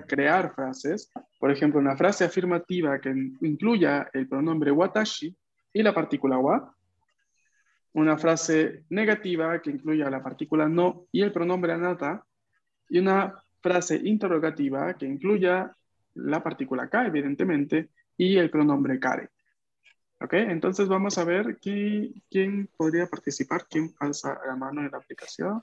crear frases. Por ejemplo, una frase afirmativa que incluya el pronombre watashi y la partícula wa. Una frase negativa que incluya la partícula no y el pronombre anata. Y una frase interrogativa que incluya la partícula ka, evidentemente, y el pronombre kare. ¿Ok? Entonces vamos a ver quién podría participar, quién alza la mano en la aplicación.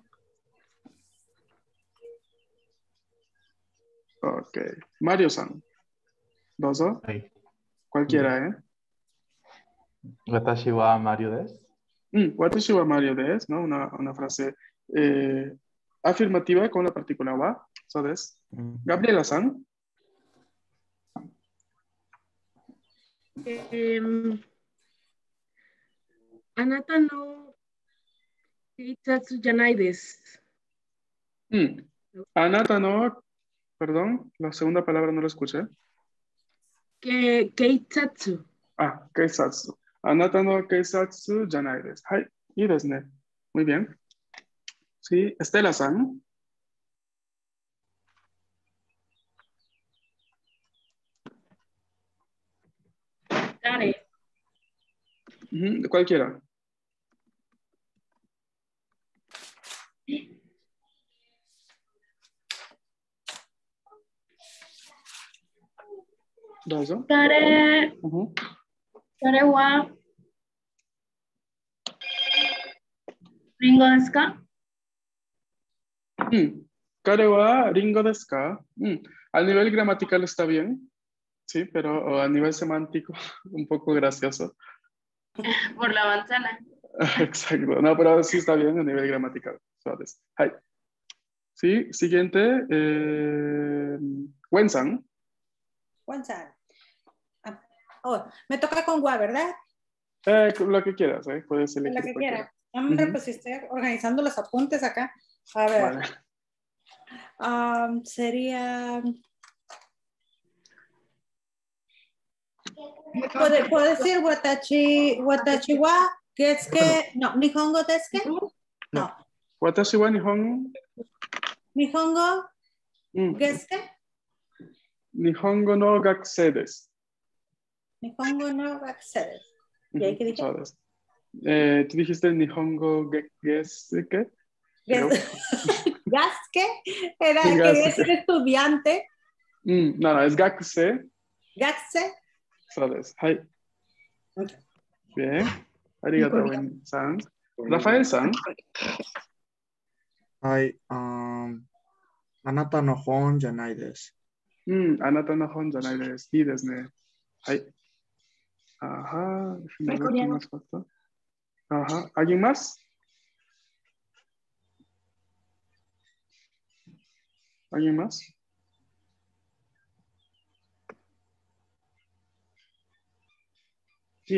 Ok. Mario-san. Dozo. はい。 Cualquiera, ¿eh? 私はマリオです。 Watashi wa Mario des, ¿no? Una frase afirmativa con la partícula wa. So des. Gabriela-san. あなたの警察じゃないです。 Anata no, perdón, la segunda palabra no la escuché. Keitsatsu. Keisatsu. Anata no keisatsu janai desu. Hai, y desu ne. Muy bien. Sí, Estela-san. Kare. Cualquiera. Dozo. 彼はリンゴですか？ Kare wa ringo desu ka? Al nivel gramatical está bien, sí, pero a nivel semántico un poco gracioso. Por la manzana. Exacto, no, pero sí está bien a nivel gramatical. Suaves. Hai. Sí, siguiente. Wen-san. Juan-san. Me toca con Gua, ¿verdad? Lo que quieras, puedes elegir. Lo que quiera. Hombre, pues estoy organizando los apuntes acá. A ver. Vale. Sería... ¿Puedo decir watashi wa desuke? No, nihongo desuke? No. Watashi wa nihongo. Nihongo desuke? Nihongo no gakusei desu. Nihongo no gakusei desu. ¿Y ahí qué dije? ¿Tú dijiste Nihongo Gesuke? ¿Gaske? Quería decir estudiante. No, es Gakuse. ¿Gakuse? ¿Sabes? Hai. Okay. Bien. Arigato, Wen-san. Rafael-san. Hai. Anata no hon janai desu. Anata no hon janai desu. Y desu ne. Hai. Ajá. Déjame ver quién más falta. Ajá. ¿Alguien más? ¿Alguien más? Sí,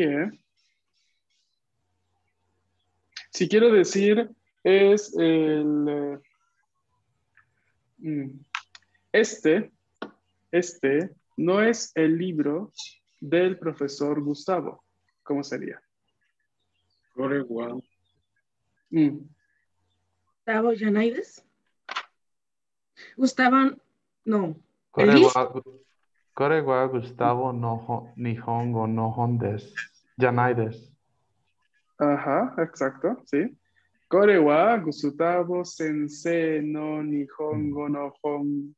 Si quiero decir, es el... Este no es el libro del profesor Gustavo. ¿Cómo sería? Gustavo Yanaides. Gustavo, no. これはGustavo no Nihongo no hon desu. Janai desu. Ajá, exacto, sí. Kore wa Gustavo Sensei no Nihongo no hon.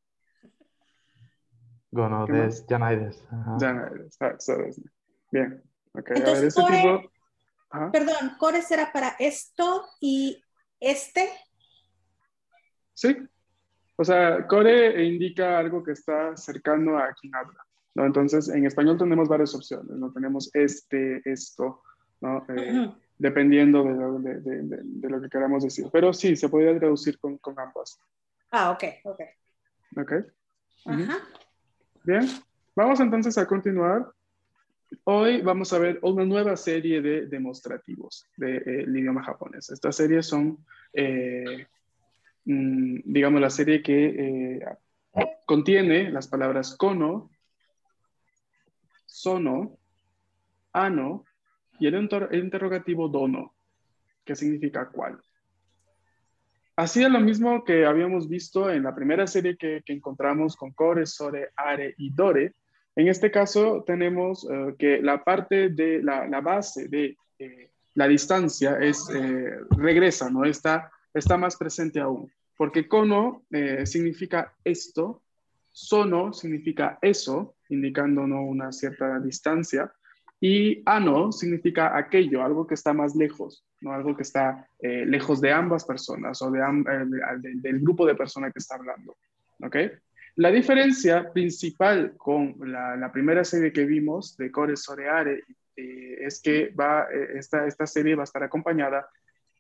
Gono desu. Janai desu. Janai desu. Bien. Okay, entonces, a ver, ese tipo... Perdón, core será para esto y este. Sí. O sea, core indica algo que está cercano a quien habla, ¿no? Entonces, en español tenemos varias opciones, ¿no? Tenemos esto, ¿no? Dependiendo de lo que queramos decir. Pero sí, se podría traducir con ambas. Ok. Ok. Ajá. Bien. Vamos entonces a continuar. Hoy vamos a ver una nueva serie de demostrativos del idioma japonés. Estas series son... digamos, la serie que contiene las palabras kono, sono, ano y el interrogativo dono, que significa cuál. Así es lo mismo que habíamos visto en la primera serie que encontramos con Kore, Sore, Are y Dore. En este caso tenemos que la parte de la base de la distancia regresa, ¿no? Está más presente aún. Porque kono significa esto, sono significa eso, indicándonos una cierta distancia, y ano significa aquello, algo que está más lejos, ¿no? Algo que está lejos de ambas personas o del grupo de personas que está hablando. ¿Ok? La diferencia principal con la primera serie que vimos de Kore Soreare es que esta serie va a estar acompañada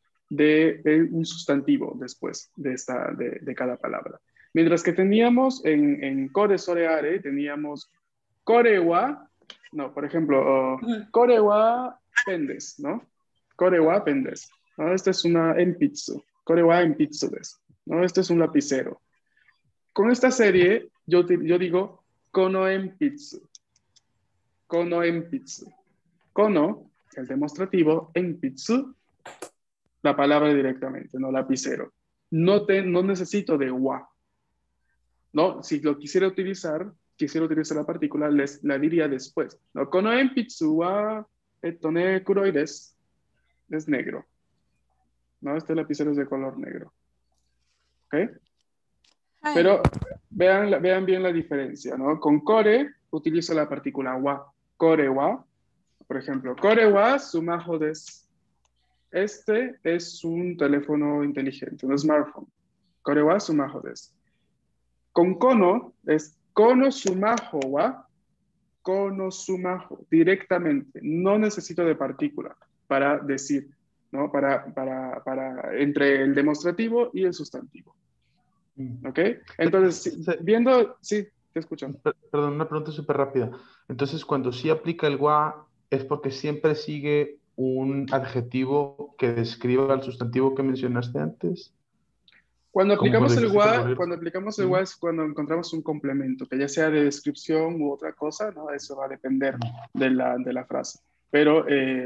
de un sustantivo después de cada palabra. Mientras que teníamos en Kore Soreare, teníamos Korewa, no, por ejemplo, Korewa pendes, ¿no? Korewa pendes, ¿no? Esta es una enpitsu, Korewa enpitsu desu, ¿no? Este es un lapicero. Con esta serie, yo digo kono enpitsu, kono enpitsu. Kono, el demostrativo, enpitsu, la palabra directamente, no lapicero. No necesito de wa, ¿no? Si lo quisiera utilizar la partícula, la diría después. No, kono enpitsu wa etone kuroi desu. Es negro. ¿No? Este lapicero es de color negro. ¿Ok? Pero vean bien la diferencia, ¿no? Con kore utilizo la partícula wa. Kore wa, por ejemplo, kore wa sumaho desu. Este es un teléfono inteligente, un smartphone. Kore wa sumaho desu. Con kono es kono sumaho wa kono sumaho, directamente. No necesito de partícula para decir, ¿no? Para entre el demostrativo y el sustantivo. ¿Ok? Entonces, sí, te escucho. Perdón, una pregunta súper rápida. Entonces, cuando sí aplica el wa, es porque siempre sigue un adjetivo que describa el sustantivo que mencionaste antes. Cuando Como aplicamos el dijiste, wa, es cuando encontramos un complemento, que ya sea de descripción u otra cosa, ¿no? Eso va a depender de la frase. Pero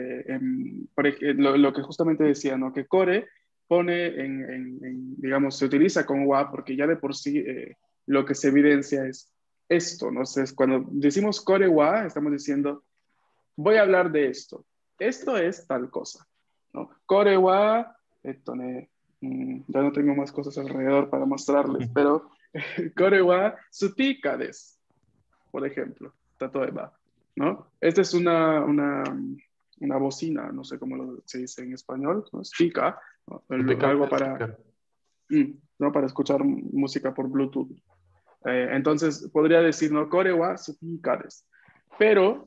lo que justamente decía, ¿no? Que core pone digamos, se utiliza con wa porque ya de por sí lo que se evidencia es esto, ¿no? Entonces, cuando decimos core wa, estamos diciendo, voy a hablar de esto. Esto es tal cosa, ¿no? Core wa, ya no tengo más cosas alrededor para mostrarles, pero core wa sutika desu, por ejemplo, tatoeba, ¿no? Esta es una bocina, no sé cómo se dice en español, ¿no? Speaker, ¿no? Algo para, ¿no? Para escuchar música por Bluetooth. Entonces, podría decir, ¿no? Kore wa sutika desu. Pero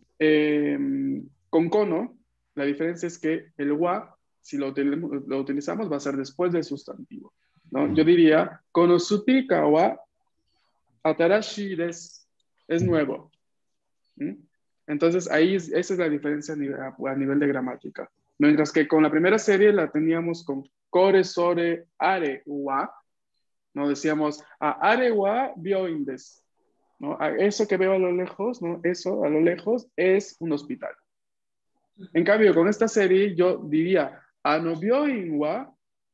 con kono, la diferencia es que el wa, si lo utilizamos, va a ser después del sustantivo, ¿no? Yo diría, konosutika wa atarashi desu. Es nuevo. Entonces, esa es la diferencia a nivel de gramática. Mientras que con la primera serie la teníamos con kore, sore, are, wa, ¿no? Decíamos, are wa byoin desu, ¿no? Eso que veo a lo lejos, ¿no? Eso a lo lejos es un hospital. En cambio, con esta serie yo diría, anobyoin wa,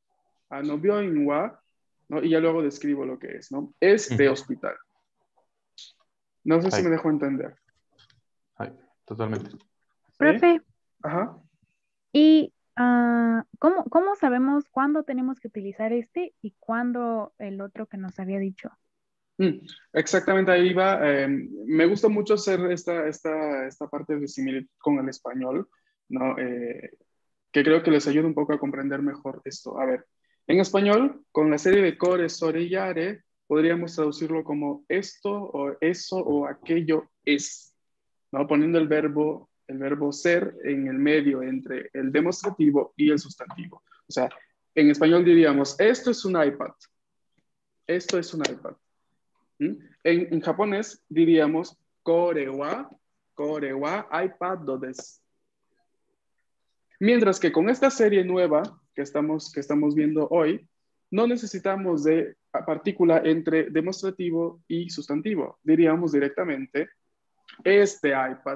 ¿no? Y ya luego describo lo que es, ¿no? Este hospital. No sé si me dejo entender. Totalmente. Profe, Ajá. ¿y cómo sabemos cuándo tenemos que utilizar este y cuándo el otro que nos había dicho? Exactamente, ahí va. Me gusta mucho hacer esta parte de similitud con el español, ¿no? Que creo que les ayuda un poco a comprender mejor esto. A ver, en español, con la serie de core, sore y are, podríamos traducirlo como esto o eso o aquello es, ¿no? Poniendo el verbo ser en el medio entre el demostrativo y el sustantivo. O sea, en español diríamos, esto es un iPad. Esto es un iPad. En japonés diríamos, kore wa iPad desu. Mientras que con esta serie nueva que estamos viendo hoy, no necesitamos de partícula entre demostrativo y sustantivo. Diríamos directamente, este iPad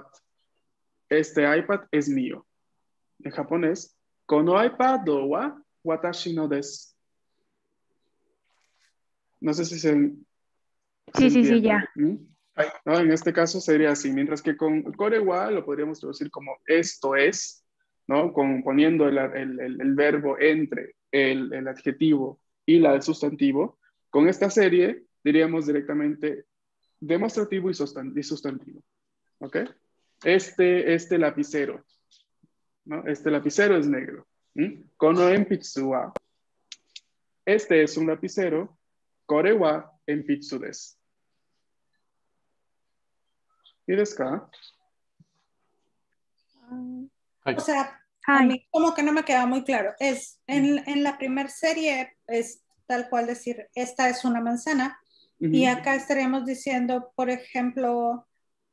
es mío. En japonés, kono iPad wa watashi no desu. No sé si se Sí, entiende. ya. ¿No? En este caso sería así, mientras que con korewa lo podríamos traducir como esto es, ¿no? Poniendo el verbo entre el adjetivo y el sustantivo. Con esta serie diríamos directamente demostrativo y sustantivo. ¿Ok? Este lapicero, ¿no? Este lapicero es negro. Kono enpitsu wa. Este es un lapicero. Kore wa enpitsu desu. ¿Y desu ka? O sea, a Hi. mí como que no me queda muy claro. Es en la primera serie es tal cual decir, esta es una manzana. Y acá estaríamos diciendo, por ejemplo,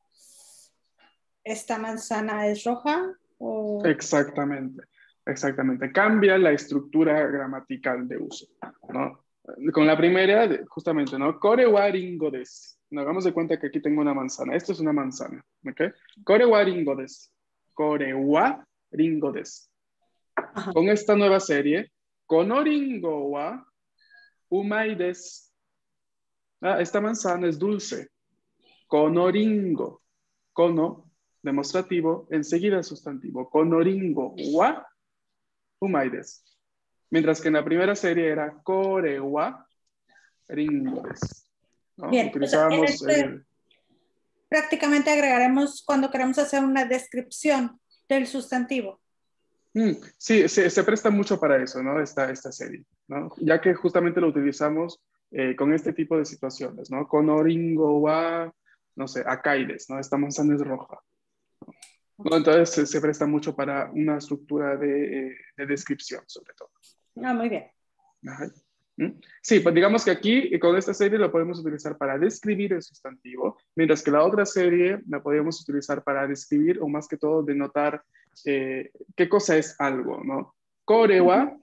esta manzana es roja o... Exactamente, exactamente. Cambia la estructura gramatical de uso, ¿no? Con la primera, justamente, ¿no? Kore wa ringo desu. Nos hagamos de cuenta que aquí tengo una manzana. Esto es una manzana, ¿ok? Kore wa ringo desu. Kore wa ringo desu. Ajá. Con esta nueva serie, kono ringo wa umai desu. Esta manzana es dulce. Kono ringo. Kono, demostrativo, enseguida sustantivo. Kono ringo wa umai desu. Mientras que en la primera serie era kore wa ringo desu, ¿no? Bien, o sea, Utilizábamos prácticamente agregaremos cuando queremos hacer una descripción del sustantivo. Sí, se presta mucho para eso, ¿no? Esta serie, ¿no? Ya que justamente lo utilizamos con este tipo de situaciones, ¿no? Kono ringo wa, no sé, akai desu, ¿no? Esta manzana es roja. ¿No? Entonces se presta mucho para una estructura de descripción, sobre todo. Muy bien. Ajá. Sí, pues digamos que aquí con esta serie lo podemos utilizar para describir el sustantivo, mientras que la otra serie la podemos utilizar para describir o más que todo denotar qué cosa es algo, ¿no? Korewa,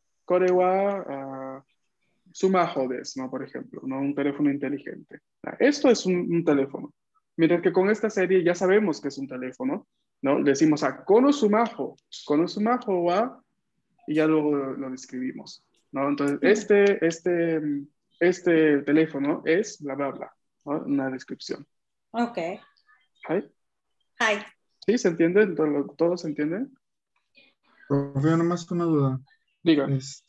sumaho desu, ¿no? Por ejemplo, ¿no? Un teléfono inteligente. Esto es un teléfono. Mientras que con esta serie ya sabemos que es un teléfono, ¿no? Le decimos a kono sumaho wa, y ya luego lo describimos, ¿no? Entonces, este teléfono es bla, bla, bla, ¿no? Una descripción. Ok. ¿Sí? Hi. ¿Sí? ¿Se entiende? ¿Todo se entiende? Profe, nomás una duda. Diga.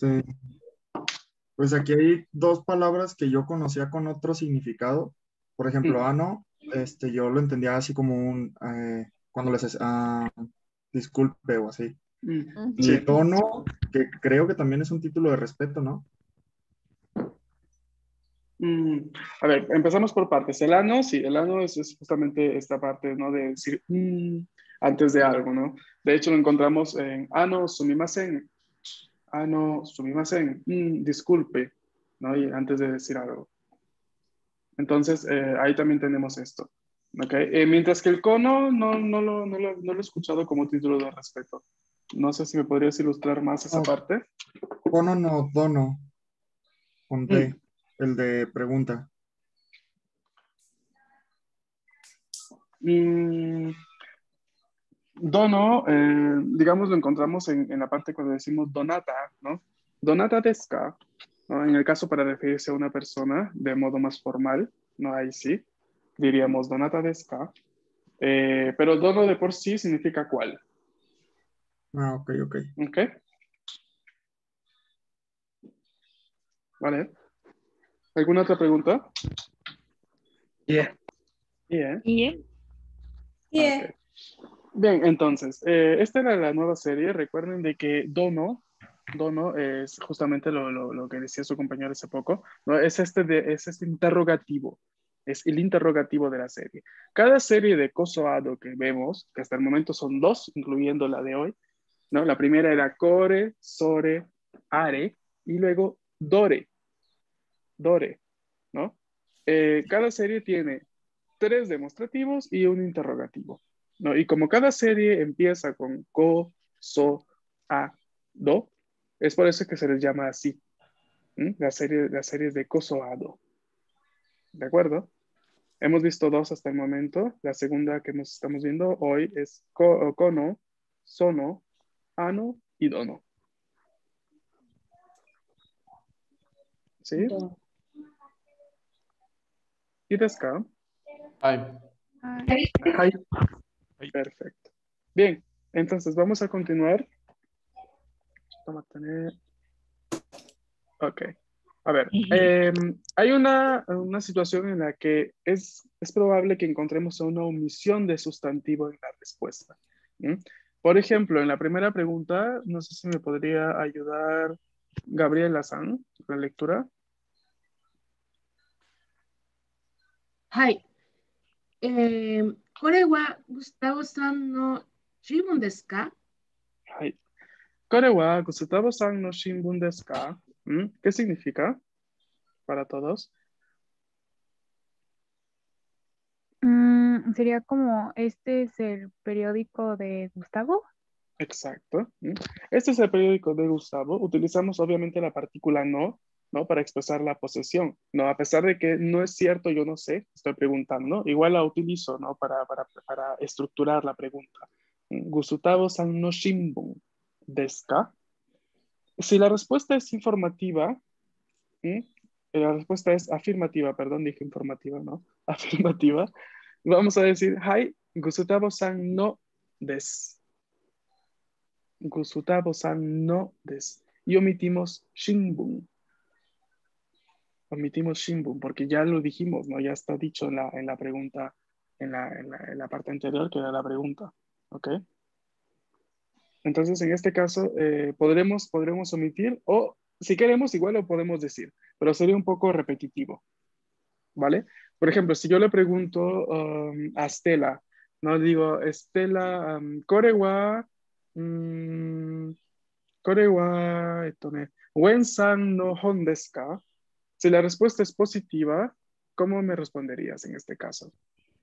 Pues aquí hay dos palabras que yo conocía con otro significado. Por ejemplo, ano, yo lo entendía así como cuando les disculpe o así. Y Sí. dono, que creo que también es un título de respeto, ¿no? A ver, empezamos por partes. El ano, sí, el ano es justamente esta parte, ¿no? De decir antes de algo, ¿no? De hecho, lo encontramos en ano sumimasen. Ano sumimasen. Disculpe, ¿no? Y antes de decir algo. Entonces, ahí también tenemos esto. ¿Okay? Mientras que el cono no lo he escuchado como título de respeto. No sé si me podrías ilustrar más esa No, parte. cono no, dono, con D, el de pregunta. Dono, digamos, lo encontramos en la parte cuando decimos donata, ¿no? Donata desu ka, ¿no? En el caso para referirse a una persona de modo más formal, ¿no? Ahí sí, diríamos donata desu ka. Pero dono de por sí significa cuál. Ok. ¿Ok? Vale. ¿Alguna otra pregunta? Yeah. Bien. Yeah. Ok. Bien, entonces, esta era la nueva serie. Recuerden de que Dono es justamente lo que decía su compañero hace poco, ¿no? Es este interrogativo, es el interrogativo de la serie. Cada serie de Kosoado que vemos, que hasta el momento son dos, incluyendo la de hoy, ¿no? La primera era Kore, Sore, Are, y luego Dore, ¿no? Cada serie tiene tres demostrativos y un interrogativo, ¿no? Y como cada serie empieza con ko, so, a, do, es por eso que se les llama así, las series de koso a do. ¿De acuerdo? Hemos visto dos hasta el momento. La segunda que nos estamos viendo hoy es kono, sono, ano y dono. ¿Sí? ¿Y desu ka? Hi. Hi. Perfecto. Bien, entonces vamos a continuar. Ok. A ver, hay una situación en la que es probable que encontremos una omisión de sustantivo en la respuesta. ¿Mm? Por ejemplo, en la primera pregunta, no sé si me podría ayudar Gabriela San, la lectura. はい。これはグスタボさんの自分ですか？ Hai. Kore wa Gustavo-san no Shimbun desu ka? ¿Mm? ¿Qué significa para todos? Sería como, este es el periódico de Gustavo. Exacto. ¿Mm? Este es el periódico de Gustavo. Utilizamos obviamente la partícula no, ¿no? Para expresar la posesión, ¿no? A pesar de que no es cierto, yo no sé, estoy preguntando, igual la utilizo, ¿no? Para estructurar la pregunta. Gustavo-san no Shimbun desu ka? Si la respuesta es informativa, ¿Mm? La respuesta es afirmativa, perdón, dije informativa, ¿no? Afirmativa. Vamos a decir, Hai, Gustavo-san no des. Gustavo-san no des. Y omitimos Shimbun. Omitimos Shimbun porque ya lo dijimos, ¿no? Ya está dicho en la pregunta, en la parte anterior que era la pregunta. ¿Ok? Entonces, en este caso, podremos omitir o si queremos, igual lo podemos decir, pero sería un poco repetitivo. ¿Vale? Por ejemplo, si yo le pregunto a Estela, no digo, Estela, kore wa, kore wa, wen-san no hon desu ka? Si la respuesta es positiva, ¿cómo me responderías en este caso?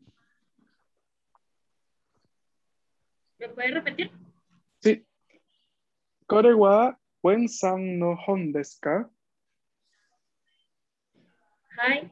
¿Me puede repetir? Sí. Kore wa wen-san no hon desu ka? Hi.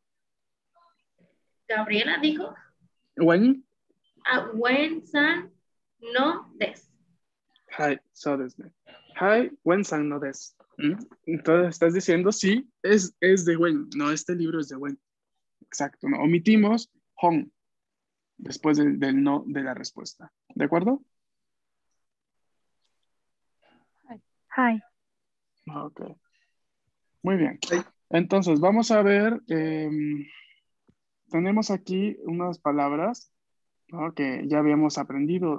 Gabriela dijo. Wen? Wen-san no des. Hai, so desu ne. Hai, wen-san no desu. Entonces estás diciendo sí, es de Wen, no, este libro es de Wen. Exacto, ¿no? Omitimos hon después del no de la respuesta. ¿De acuerdo? Hi. Ok. Muy bien. Entonces, vamos a ver, tenemos aquí unas palabras, ¿no? Que ya habíamos aprendido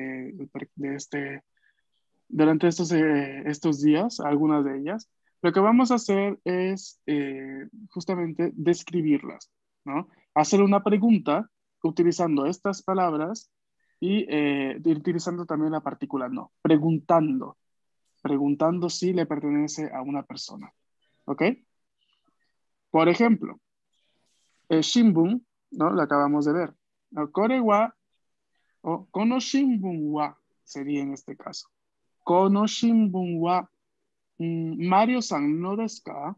durante estos días, algunas de ellas. Lo que vamos a hacer es justamente describirlas, ¿no? Hacer una pregunta utilizando estas palabras y utilizando también la partícula no, preguntando si le pertenece a una persona, ¿ok? Por ejemplo, Shimbun, ¿no? Lo acabamos de ver. Kore wa, o kono shimbun wa sería en este caso. Kono shimbun wa Mario-san no desu ka?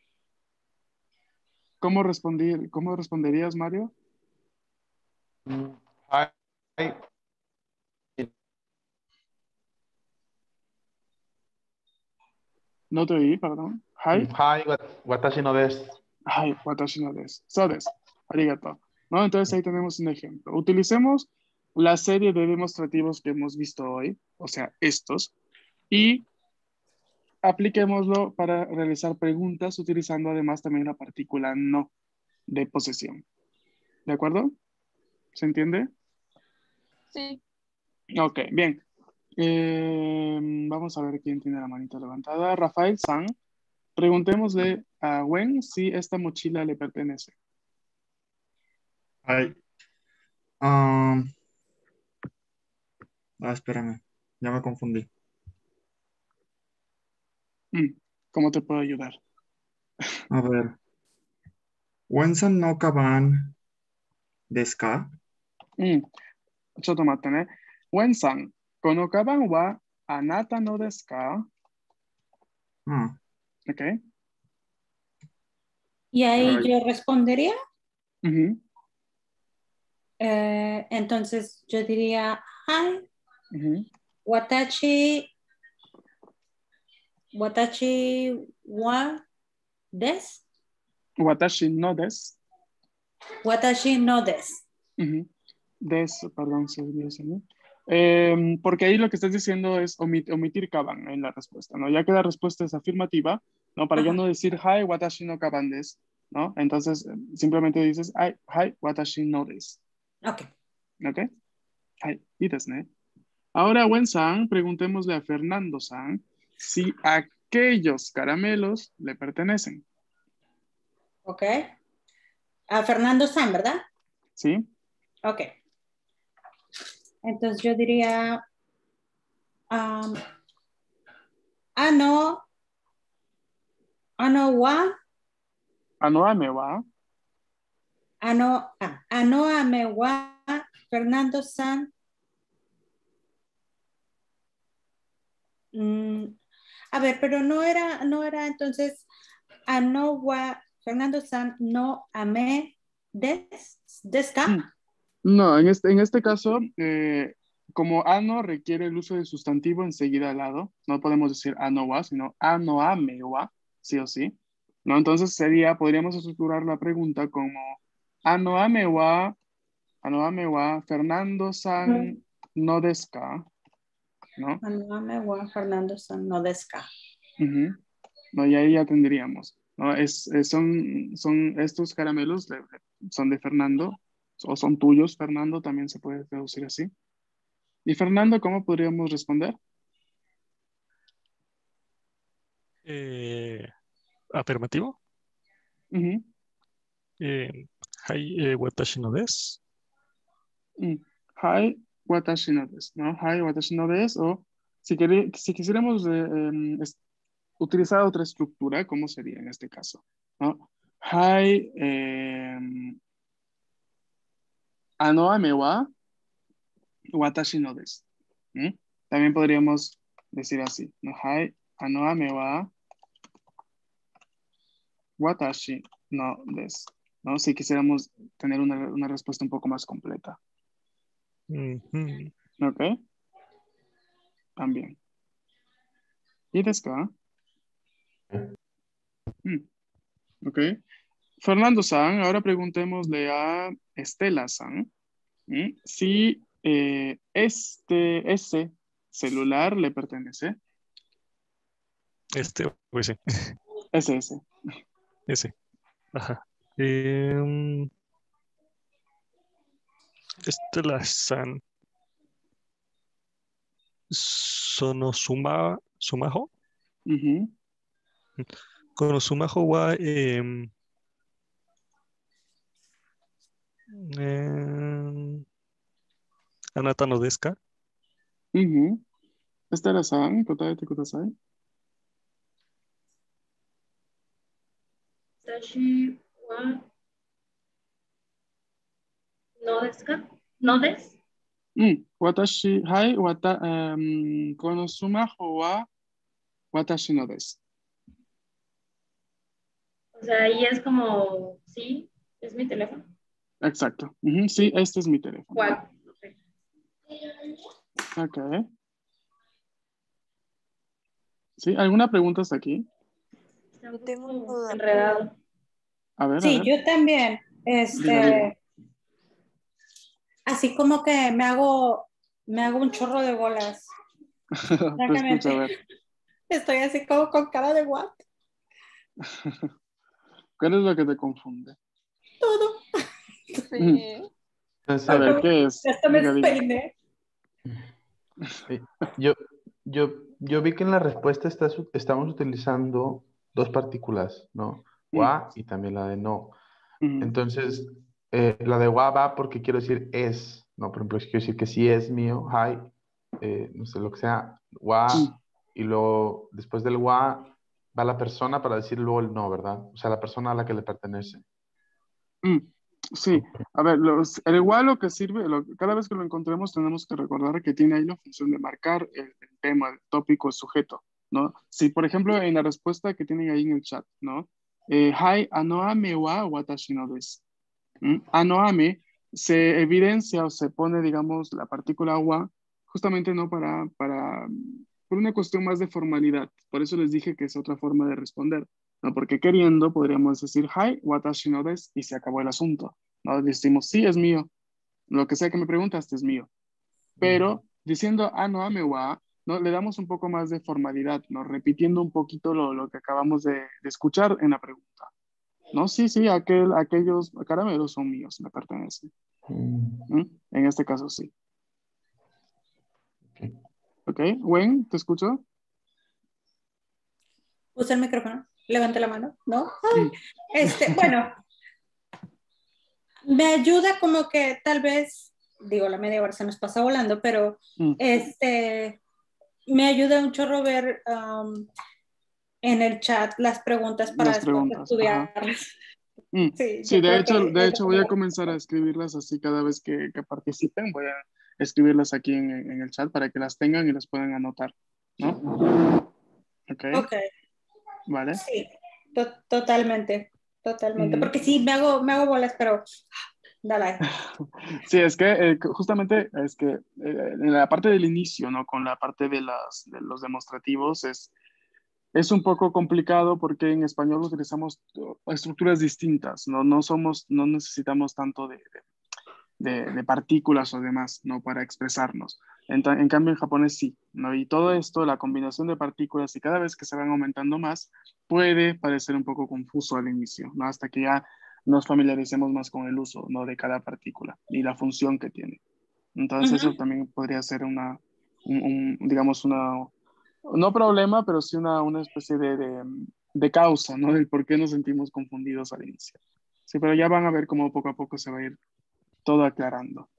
¿Cómo responderías, Mario? Hi. No te oí, perdón. Hai. Hi, watashi no desu. Hai, watashi no desu. So desu. Arigato. ¿No? Entonces ahí tenemos un ejemplo. Utilicemos la serie de demostrativos que hemos visto hoy, o sea, estos, y apliquémoslo para realizar preguntas utilizando además también la partícula no de posesión. ¿De acuerdo? ¿Se entiende? Sí. Ok, bien. Vamos a ver quién tiene la manita levantada. Rafael San. Preguntémosle a Wen si esta mochila le pertenece. Ay. Espérame, ya me confundí. ¿Cómo te puedo ayudar? A ver. Wensan no kaban desu ka? ちょっと待ってね。Wen San, このカバンはあなたのですか? Ok. Y ahí Ay. yo respondería. Ujú, Entonces yo diría, hi, ujú. watashi wa des. Watashi no desu. Watashi no desu. Perdón, se olvidó ese, ¿no? Porque ahí lo que estás diciendo es omitir kaban en la respuesta, ¿no? Ya que la respuesta es afirmativa, ¿no? Para ya no decir hai watashi no kaban desu, ¿no? Entonces simplemente dices hai watashi no desu. Ok. ¿Ok? Hai, y desu, ¿no? Ahora, Wen-san, preguntémosle a Fernando-san si aquellos caramelos le pertenecen. Ok. A Fernando San, ¿verdad? ¿Sí? Ok. Entonces yo diría, ano wa, Anoame wa. ame wa, Fernando San. A ver, pero no era entonces, ano wa, Fernando San, no ame deska. No, en este caso, como ano requiere el uso del sustantivo enseguida al lado, no podemos decir ano wa, sino ano ame wa, sí o sí. ¿No? Entonces podríamos estructurar la pregunta como ano ame wa Fernando-san no desu ka, ¿no? Ano ame wa, Fernando San, no deska. No, y ahí ya tendríamos, ¿no? Son estos caramelos, son de Fernando, o son tuyos, Fernando, también se puede traducir así. Y Fernando, ¿cómo podríamos responder? Afirmativo. Hai watashi no desu. Hai watashi no desu, ¿no? Hai watashi no desu, o si quisiéramos utilizar otra estructura, ¿cómo sería en este caso? ¿No? Hai ano ame wa watashi no desu. También podríamos decir así, ¿no? Hai ano ame wa watashi no desu, ¿no? Si quisiéramos tener una respuesta un poco más completa. ¿Ok? También. ¿Y desu ka? Ok. Fernando-san, ahora preguntémosle a Estela-san si ese celular le pertenece. Pues sí. Ese. Ese. Ajá. Estela-san. Sumaho. Konosumaho wa anata no desu ka? Estela-san, kotaete kudasai. Watashi wa no desu ka? No desu. Watashi, konosumaho wa watashi no desu. O sea, ahí es como, sí, es mi teléfono. Exacto. Sí, este es mi teléfono. ¿Cuál? Ok. ¿Sí? ¿Alguna pregunta hasta aquí? Está un poco enredado. A ver, Sí, a ver. yo también. Diga. Así como que me hago un chorro de bolas. Te escucho, a ver. Estoy así como con cara de what. ¿Qué es lo que te confunde? Todo. Sí. Entonces, A ver, ¿qué es? Esto me Diga. despeiné. Yo vi que en la respuesta estamos utilizando dos partículas, ¿no? Wa y también la de no. Entonces, la de wa va porque quiero decir es, ¿no? Por ejemplo, si quiero decir que sí es mío, hi, no sé lo que sea, wa, y luego después del wa va la persona para decir luego el no, ¿verdad? O sea, la persona a la que le pertenece. Sí, a ver, el igual lo que sirve, cada vez que lo encontremos tenemos que recordar que tiene ahí la función de marcar el tema, el tópico, el sujeto, ¿no? Si, por ejemplo, en la respuesta que tienen ahí en el chat, ¿no? Hai anoame wa watashi no desu. Anoame se evidencia o se pone, digamos, la partícula wa, justamente, ¿no? Por una cuestión más de formalidad. Por eso les dije que es otra forma de responder, ¿no? Porque queriendo podríamos decir hai watashi no desu y se acabó el asunto. ¿no? Decimos, sí, es mío. Lo que sea que me preguntaste es mío. Pero diciendo, no ame wa, ¿no? Le damos un poco más de formalidad, ¿no? Repitiendo un poquito lo que acabamos de escuchar en la pregunta. ¿No? Sí, sí, aquellos caramelos son míos, me pertenecen. En este caso sí. Ok, Wen, ¿te escucho? Usa el micrófono, levante la mano, ¿no? Bueno, me ayuda como que tal vez, digo, la media hora se nos pasa volando, pero me ayuda un chorro ver en el chat las preguntas para Las después preguntas, estudiarlas. Sí, Sí, yo de creo hecho, que eso voy a comenzar a escribirlas así cada vez que participen. Voy a escribirlas aquí en el chat para que las tengan y las puedan anotar, ¿no? Ok, Ok, vale. sí, totalmente, porque sí, me hago bolas, pero dale. Sí, es que justamente es que en la parte del inicio, ¿no? Con la parte de los demostrativos es un poco complicado porque en español utilizamos estructuras distintas, ¿no? No necesitamos tanto de partículas o demás, ¿no? Para expresarnos. En cambio, en japonés sí, ¿no? Y todo esto, la combinación de partículas y cada vez que se van aumentando más, puede parecer un poco confuso al inicio, ¿no? Hasta que ya nos familiaricemos más con el uso, ¿no? De cada partícula y la función que tiene. Entonces, eso también podría ser digamos, no problema, pero sí una especie de causa, ¿no? Del por qué nos sentimos confundidos al inicio. Sí, pero ya van a ver cómo poco a poco se va a ir todo aclarando.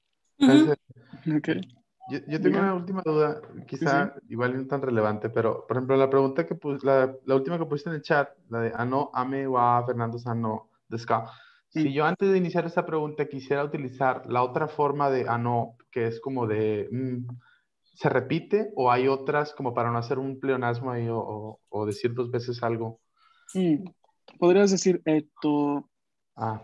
Okay. Yo tengo una última duda, quizá Sí. igual no tan relevante, pero por ejemplo, la pregunta que la última que pusiste en el chat, la de Ano, Ame, wa, Fernando Sano, Deska. Si yo antes de iniciar esta pregunta quisiera utilizar la otra forma de Ano, que es como de, ¿se repite o hay otras como para no hacer un pleonasmo ahí o decir dos veces algo? Podrías decir esto. Ah.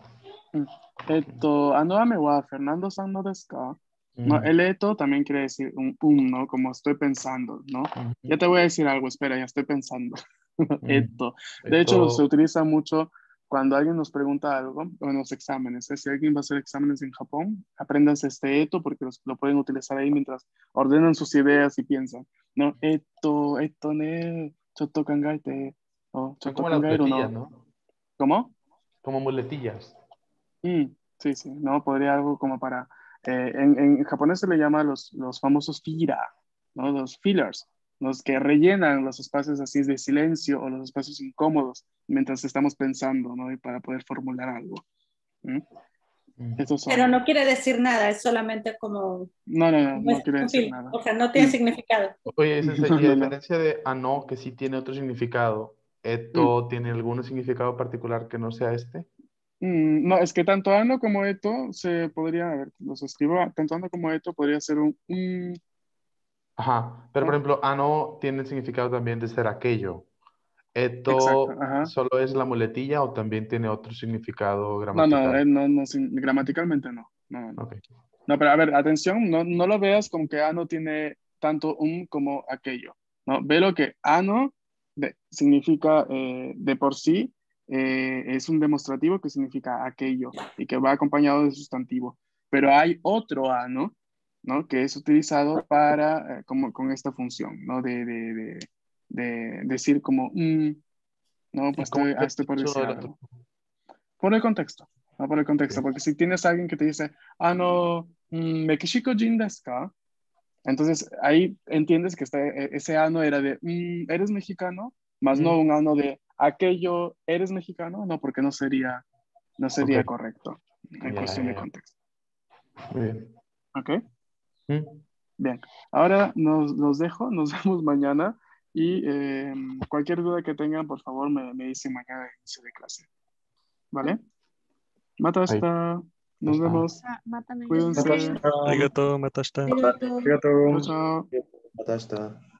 Ame wa Fernando San no desu ka? No, el eto también quiere decir ¿no? Como estoy pensando, ¿no? Ya te voy a decir algo, espera, ya estoy pensando. Eto. De hecho, se utiliza mucho cuando alguien nos pregunta algo en los exámenes. Si alguien va a hacer exámenes en Japón, apréndanse este eto porque lo pueden utilizar ahí mientras ordenan sus ideas y piensan, ¿no? Eto ne, chotto kangaite, o Son chotto como las kangairu muletillas, no. ¿no? ¿Cómo? Como muletillas. Sí, sí, ¿no? Podría algo como para... en japonés se le llama los famosos fira, ¿no? Los fillers, los que rellenan los espacios así de silencio o los espacios incómodos mientras estamos pensando, ¿no? Y para poder formular algo. Estos son... Pero no quiere decir nada, es solamente como... No quiere decir nada. O sea, no tiene significado. Oye, y a diferencia de ano, que sí tiene otro significado, ¿eto tiene algún significado particular que no sea este? No, es que tanto ano como eto se podría, a ver, los escribo, tanto ano como eto podría ser un... Ajá, pero por ejemplo, ano tiene el significado también de ser aquello. Exacto, ¿Eto ajá. solo es la muletilla o también tiene otro significado No, gramatical? gramaticalmente no. No. Okay. No, pero a ver, atención, no lo veas como que ano tiene tanto como aquello, ¿no? Ve lo que ano significa de por sí, es un demostrativo que significa aquello y que va acompañado de sustantivo. Pero hay otro ano, ¿no? Que es utilizado para, como con esta función, ¿no? De decir como, no, pues ¿Cómo estoy por decir el otro? algo. Por el contexto, no por el contexto, porque si tienes a alguien que te dice, México jin desu ka? Entonces ahí entiendes que ese ano era de, ¿eres mexicano? Más no un ano de, aquello, ¿eres mexicano? No, porque no sería correcto en cuestión de contexto. Muy bien. ¿Ok? Bien, ahora los dejo, nos vemos mañana y cualquier duda que tengan, por favor, me dicen mañana en inicio de clase. ¿Vale? Matasta. Nos vemos. Cuídense. Arigato, matashita. Chao, chao. Matasta.